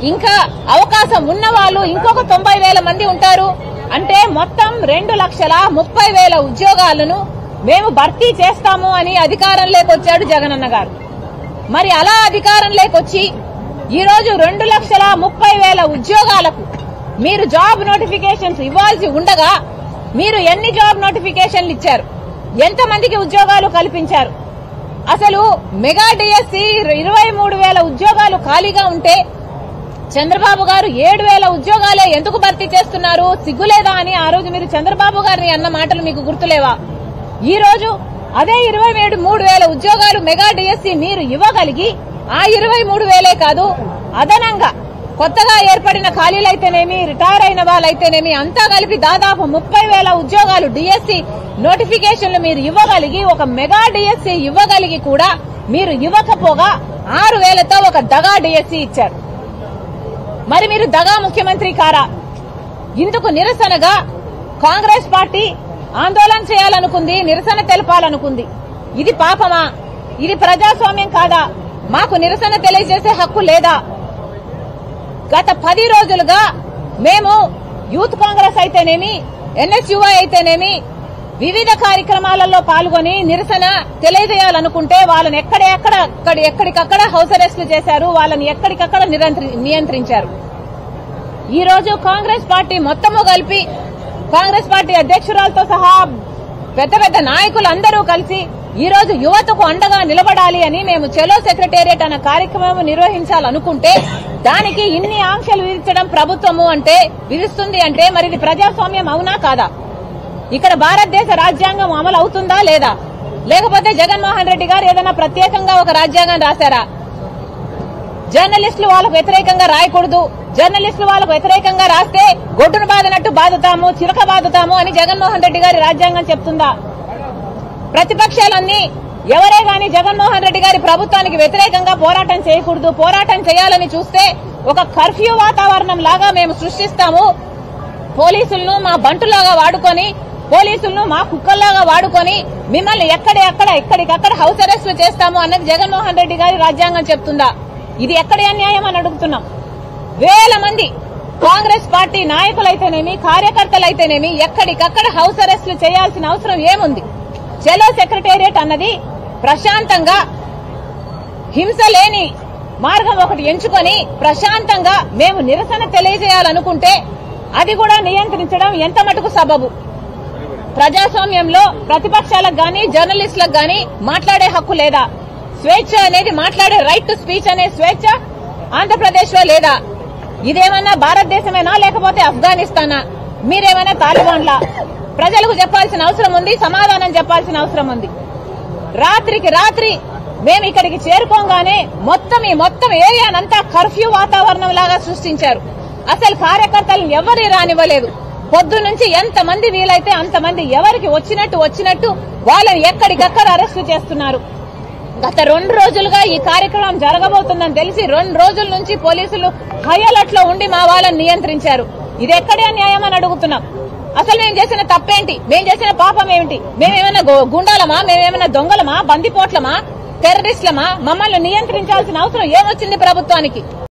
ఇంకా అవకాశం ఉన్న వాళ్ళు ఇంకొక 90,000 మంది ఉంటారు. అంటే మొత్తం 2,30,000 ఉద్యోగాలను మేము భర్తీ చేస్తాము అని అధికారంలోకి వచ్చాడు జగనన్న గారు. మరి అలా అధికారంలోకి వచ్చి ఈ రోజు 2,30,000 ఉద్యోగాలకు మీరు జాబ్ నోటిఫికేషన్స్ ఇవ్వాల్సి ఉండగా మీరు ఎన్ని జాబ్ నోటిఫికేషన్లు ఇచ్చారు? ఎంతమందికి ఉద్యోగాలు కల్పించారు? అసలు మెగా డిఎస్సి 23,000 ఉద్యోగాలు ఖాళీగా ఉంటే చంద్రబాబు గారు 7,000 ఉద్యోగాలే ఎందుకు భర్తీ చేస్తున్నారు? సిగ్గులేదా అని ఆ రోజు మీరు చంద్రబాబు గారిని అన్న మాటలు మీకు గుర్తులేవా? ఈ రోజు అదే 23,000 ఉద్యోగాలు మెగా డిఎస్సి మీరు ఇవ్వగలిగి ఆ 23,000 కాదు, అదనంగా కొత్తగా ఏర్పడిన ఖాళీలైతేనేమి, రిటైర్ అయిన వాళ్ళైతేనేమి అంతా కలిపి దాదాపు 30,000 ఉద్యోగాలు డిఎస్సి నోటిఫికేషన్లు మీరు ఇవ్వగలిగి, ఒక మెగా డిఎస్సి ఇవ్వగలిగి కూడా మీరు ఇవ్వకపోగా 6,000తో ఒక దగా డిఎస్సి ఇచ్చారు. మరి మీరు దగా ముఖ్యమంత్రి కారా? ఇందుకు నిరసనగా కాంగ్రెస్ పార్టీ ఆందోళన చేయాలనుకుంది, నిరసన తెలపాలనుకుంది. ఇది పాపమా? ఇది ప్రజాస్వామ్యం కాదా? మాకు నిరసన తెలియజేసే హక్కు లేదా? గత 10 రోజులుగా మేము యూత్ కాంగ్రెస్ అయితేనేమి, ఎన్ఎస్యుఐ అయితేనేమి వివిధ కార్యక్రమాలలో పాల్గొని నిరసన తెలియజేయాలనుకుంటే వాళ్ళని ఎక్కడికక్కడ హౌస్ అరెస్టులు చేశారు, వాళ్ళని ఎక్కడికక్కడ నియంత్రించారు. ఈ రోజు కాంగ్రెస్ పార్టీ మొత్తము కలిపి, కాంగ్రెస్ పార్టీ అధ్యక్షురాలతో సహా పెద్ద పెద్ద నాయకులందరూ కలిసి ఈ రోజు యువతకు అండగా నిలబడాలి అని మేము చెలో సెక్రటేరియట్ అన్న కార్యక్రమం నిర్వహించాలనుకుంటే దానికి ఇన్ని ఆంక్షలు విధించడం ప్రభుత్వము అంటే విధిస్తుంది అంటే మరి ఇది ప్రజాస్వామ్యం అవునా కాదా? ఇక్కడ భారతదేశ రాజ్యాంగం అమలు అవుతుందా లేదా? లేకపోతే జగన్మోహన్ రెడ్డి గారు ఏదైనా ప్రత్యేకంగా ఒక రాజ్యాంగం రాశారా? జర్నలిస్టులు వాళ్ళకు వ్యతిరేకంగా రాయకూడదు, జర్నలిస్టులు వాళ్ళకు వ్యతిరేకంగా రాస్తే గొడ్డును బాదినట్టు బాదుతాము, చిలక బాదుతాము అని జగన్మోహన్ రెడ్డి గారి రాజ్యాంగం చెప్తుందా? ప్రతిపక్షాలన్నీ ఎవరే గాని జగన్మోహన్ రెడ్డి గారి ప్రభుత్వానికి వ్యతిరేకంగా పోరాటం చేయకూడదు, పోరాటం చేయాలని చూస్తే ఒక కర్ఫ్యూ వాతావరణం లాగా మేము సృష్టిస్తాము, పోలీసులను మా బంటులాగా వాడుకొని, పోలీసులను మా కుక్కల్లాగా వాడుకొని మిమ్మల్ని ఎక్కడికక్కడ హౌస్ అరెస్టులు చేస్తాము అన్నది జగన్మోహన్ రెడ్డి గారి రాజ్యాంగం చెప్తుందా? ఇది ఎక్కడి అన్యాయం అని అడుగుతున్నాం. వేల మంది కాంగ్రెస్ పార్టీ నాయకులైతేనేమి, కార్యకర్తలైతేనేమి ఎక్కడికక్కడ హౌస్ అరెస్టులు చేయాల్సిన అవసరం ఏముంది? చెలో సెక్రటేరియట్ అన్నది ప్రశాంతంగా హింస లేని మార్గం ఒకటి ఎంచుకొని ప్రశాంతంగా మేము నిరసన తెలియజేయాలనుకుంటే అది కూడా నియంత్రించడం ఎంత మటుకు సబబు? ప్రజాస్వామ్యంలో ప్రతిపక్షాలకు గాని జర్నలిస్టులకు గాని మాట్లాడే హక్కు లేదా? స్వేచ్ఛ అనేది, మాట్లాడే రైట్ టు స్పీచ్ అనే స్వేచ్ఛ ఆంధ్రప్రదేశ్ లో లేదా? ఇదేమన్నా భారతదేశమేనా లేకపోతే ఆఫ్ఘనిస్తానా? మీరేమైనా తాలిబాన్లా? ప్రజలకు చెప్పాల్సిన అవసరం ఉంది, సమాధానం చెప్పాల్సిన అవసరం ఉంది. రాత్రికి రాత్రి మేము ఇక్కడికి చేరుకోగానే మొత్తం ఏరియానంతా కర్ఫ్యూ వాతావరణం లాగా సృష్టించారు. అసలు కార్యకర్తలను ఎవరి రానివ్వలేదు. పొద్దు నుంచి ఎంతమంది వీలైతే అంతమంది ఎవరికి వచ్చినట్టు వాళ్ళని ఎక్కడికక్కడ అరెస్టు చేస్తున్నారు. గత 2 రోజులుగా ఈ కార్యక్రమం జరగబోతుందని తెలిసి 2 రోజుల నుంచి పోలీసులు హై అలర్ట్ లో ఉండి మా వాళ్ళని నియంత్రించారు. ఇది ఎక్కడి అన్యాయం అని అడుగుతున్నాం. అసలు మేము చేసిన తప్పేంటి? మేము చేసిన పాపం ఏమిటి? మేమేమైనా గుండాలమా? మేమేమైనా దొంగలమా? బందిపోట్లమా? టెర్రరిస్టులమా? మమ్మల్ని నియంత్రించాల్సిన అవసరం ఏమొచ్చింది ప్రభుత్వానికి?